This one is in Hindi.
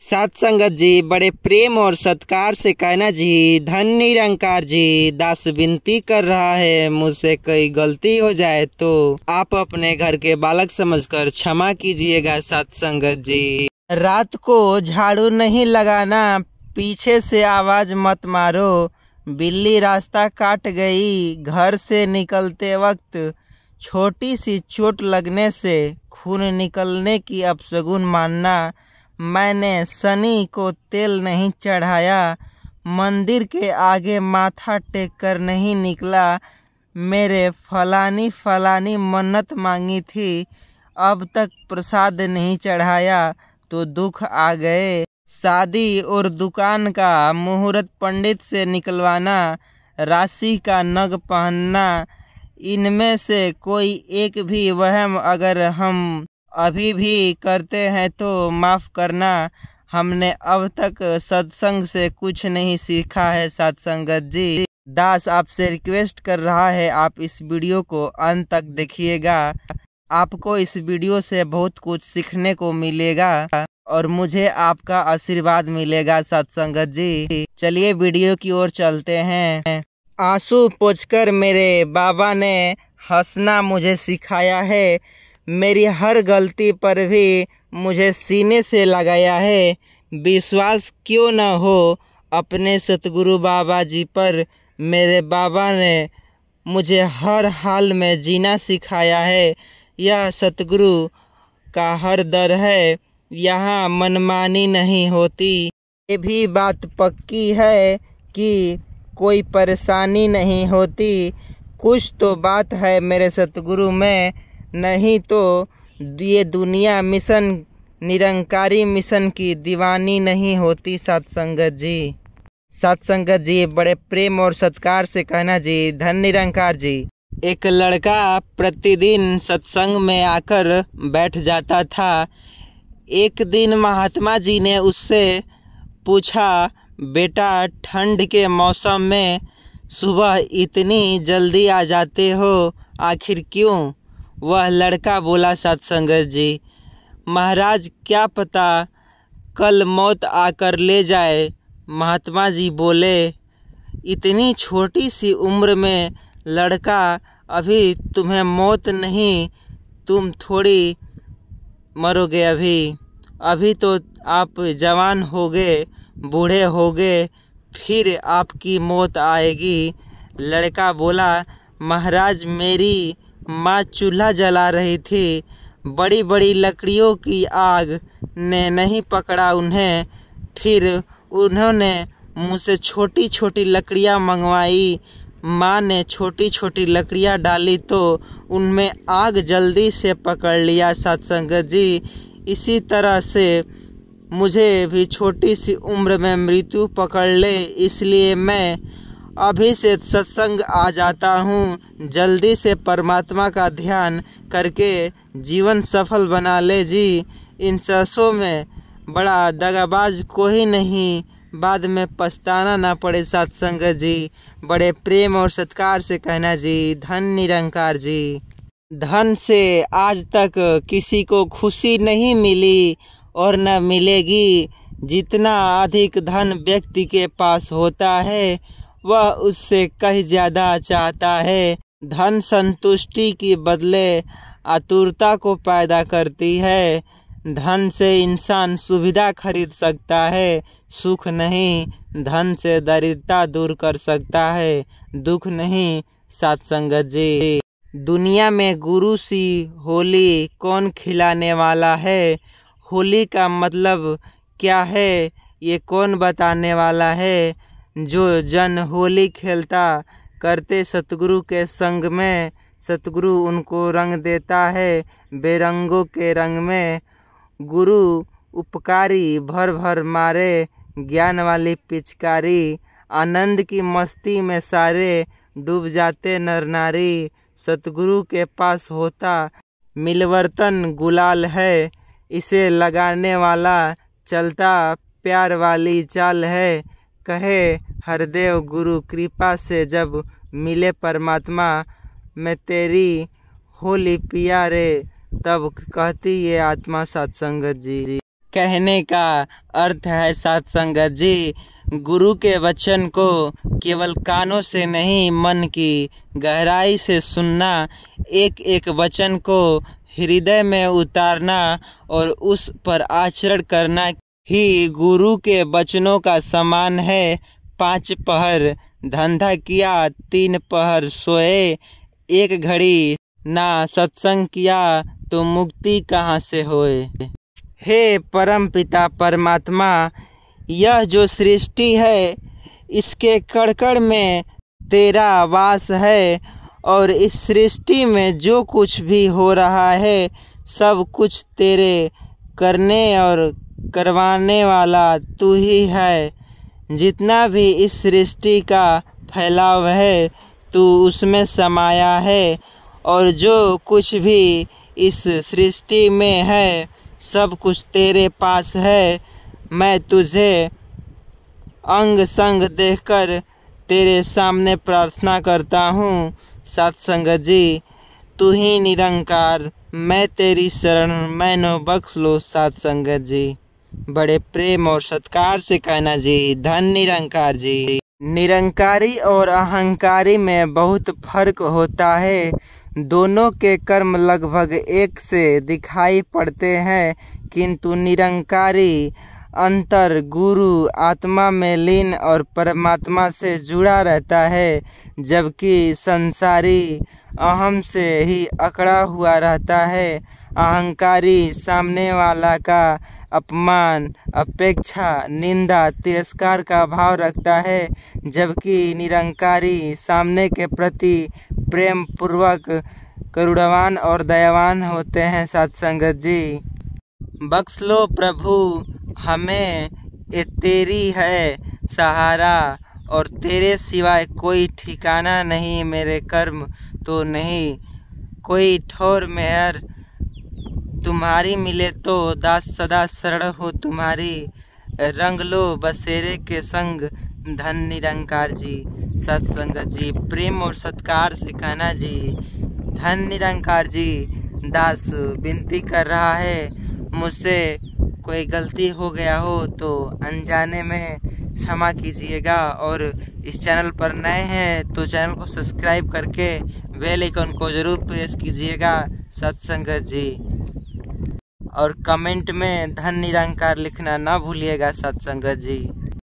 साथ संगत जी, बड़े प्रेम और सत्कार से कहना जी, धन निरंकार जी, दास विनती कर रहा है, मुझसे कोई गलती हो जाए तो आप अपने घर के बालक समझकर क्षमा कीजिएगा। साथ संगत जी, रात को झाड़ू नहीं लगाना, पीछे से आवाज मत मारो, बिल्ली रास्ता काट गई, घर से निकलते वक्त छोटी सी चोट लगने से खून निकलने की अपशगुन मानना, मैंने शनि को तेल नहीं चढ़ाया, मंदिर के आगे माथा टेक कर नहीं निकला, मेरे फलानी फलानी मन्नत मांगी थी, अब तक प्रसाद नहीं चढ़ाया तो दुख आ गए। शादी और दुकान का मुहूर्त पंडित से निकलवाना, राशि का नग पहनना, इनमें से कोई एक भी वहम अगर हम अभी भी करते हैं तो माफ़ करना, हमने अब तक सत्संग से कुछ नहीं सीखा है। सत्संगत जी, दास आपसे रिक्वेस्ट कर रहा है, आप इस वीडियो को अंत तक देखिएगा, आपको इस वीडियो से बहुत कुछ सीखने को मिलेगा और मुझे आपका आशीर्वाद मिलेगा। सत्संगत जी, चलिए वीडियो की ओर चलते हैं। आंसू पोंछकर मेरे बाबा ने हंसना मुझे सिखाया है, मेरी हर गलती पर भी मुझे सीने से लगाया है। विश्वास क्यों न हो अपने सतगुरु बाबा जी पर, मेरे बाबा ने मुझे हर हाल में जीना सिखाया है। यह सतगुरु का हर दर है, यहाँ मनमानी नहीं होती। ये भी बात पक्की है कि कोई परेशानी नहीं होती। कुछ तो बात है मेरे सतगुरु में, नहीं तो ये दुनिया मिशन निरंकारी मिशन की दीवानी नहीं होती। सत्संगत जी, सत्संगत जी, बड़े प्रेम और सत्कार से कहना जी, धन निरंकार जी। एक लड़का प्रतिदिन सत्संग में आकर बैठ जाता था। एक दिन महात्मा जी ने उससे पूछा, बेटा ठंड के मौसम में सुबह इतनी जल्दी आ जाते हो, आखिर क्यों? वह लड़का बोला, सत्संगत जी, महाराज क्या पता कल मौत आकर ले जाए। महात्मा जी बोले, इतनी छोटी सी उम्र में लड़का, अभी तुम्हें मौत नहीं, तुम थोड़ी मरोगे, अभी तो आप जवान हो गए, बूढ़े हो गए, फिर आपकी मौत आएगी। लड़का बोला, महाराज मेरी माँ चूल्हा जला रही थी, बड़ी बड़ी लकड़ियों की आग ने नहीं पकड़ा उन्हें, फिर उन्होंने मुझसे छोटी छोटी लकड़ियाँ मंगवाई, माँ ने छोटी छोटी लकड़ियाँ डाली तो उनमें आग जल्दी से पकड़ लिया। सत्संगत जी, इसी तरह से मुझे भी छोटी सी उम्र में मृत्यु पकड़ ले, इसलिए मैं अभी से सत्संग आ जाता हूँ, जल्दी से परमात्मा का ध्यान करके जीवन सफल बना ले जी। इन सरसों में बड़ा दगाबाज कोई नहीं, बाद में पछताना ना पड़े। सत्संगत जी, बड़े प्रेम और सत्कार से कहना जी, धन निरंकार जी। धन से आज तक किसी को खुशी नहीं मिली और न मिलेगी। जितना अधिक धन व्यक्ति के पास होता है, वह उससे कहीं ज़्यादा चाहता है। धन संतुष्टि के बदले आतुरता को पैदा करती है। धन से इंसान सुविधा खरीद सकता है, सुख नहीं। धन से दरिद्रता दूर कर सकता है, दुख नहीं। सत्संगत जी, दुनिया में गुरु सी होली कौन खिलाने वाला है? होली का मतलब क्या है ये कौन बताने वाला है? जो जन होली खेलता करते सतगुरु के संग में, सतगुरु उनको रंग देता है बेरंगों के रंग में। गुरु उपकारी भर भर मारे, ज्ञान वाली पिचकारी, आनंद की मस्ती में सारे डूब जाते नर नारी। सतगुरु के पास होता मिलवर्तन गुलाल है, इसे लगाने वाला चलता प्यार वाली चाल है। कहे हरदेव गुरु कृपा से जब मिले परमात्मा, मैं तेरी होली पिया रे, तब कहती ये आत्मा। सत्संगत जी, कहने का अर्थ है साथ संगत जी, गुरु के वचन को केवल कानों से नहीं मन की गहराई से सुनना, एक एक वचन को हृदय में उतारना और उस पर आचरण करना ही गुरु के वचनों का समान है। 5 पहर धंधा किया 3 पहर सोए, एक घड़ी ना सत्संग किया तो मुक्ति कहाँ से होए। हे परम पिता परमात्मा, यह जो सृष्टि है इसके कण-कण में तेरा वास है और इस सृष्टि में जो कुछ भी हो रहा है सब कुछ तेरे करने और करवाने वाला तू ही है। जितना भी इस सृष्टि का फैलाव है तू उसमें समाया है और जो कुछ भी इस सृष्टि में है सब कुछ तेरे पास है। मैं तुझे अंग संग देखकर तेरे सामने प्रार्थना करता हूँ सत्संग जी, तू ही निरंकार, मैं तेरी शरण मैंने बख्श लो सत्संग जी। बड़े प्रेम और सत्कार से कहना जी, धन निरंकार जी। निरंकारी और अहंकारी में बहुत फर्क होता है, दोनों के कर्म लगभग एक से दिखाई पड़ते हैं, किंतु निरंकारी अंतर गुरु आत्मा में लीन और परमात्मा से जुड़ा रहता है, जबकि संसारी अहम से ही अकड़ा हुआ रहता है। अहंकारी सामने वाला का अपमान, अपेक्षा, निंदा, तिरस्कार का भाव रखता है, जबकि निरंकारी सामने के प्रति प्रेम पूर्वक करुणावान और दयावान होते हैं सत्संगत जी। बख्श लो प्रभु हमें, ये तेरी है सहारा और तेरे सिवाय कोई ठिकाना नहीं, मेरे कर्म तो नहीं कोई ठौर मेहर, तुम्हारी मिले तो दास सदा शरण हो तुम्हारी, रंग लो बसेरे के संग धन निरंकार जी। सत्संगत जी, प्रेम और सत्कार से कहना जी, धन निरंकार जी। दास विनती कर रहा है, मुझसे कोई गलती हो गया हो तो अनजाने में क्षमा कीजिएगा, और इस चैनल पर नए हैं तो चैनल को सब्सक्राइब करके बेल आइकन को ज़रूर प्रेस कीजिएगा सत्संगत जी, और कमेंट में धन निरंकार लिखना ना भूलिएगा सत्संगत जी।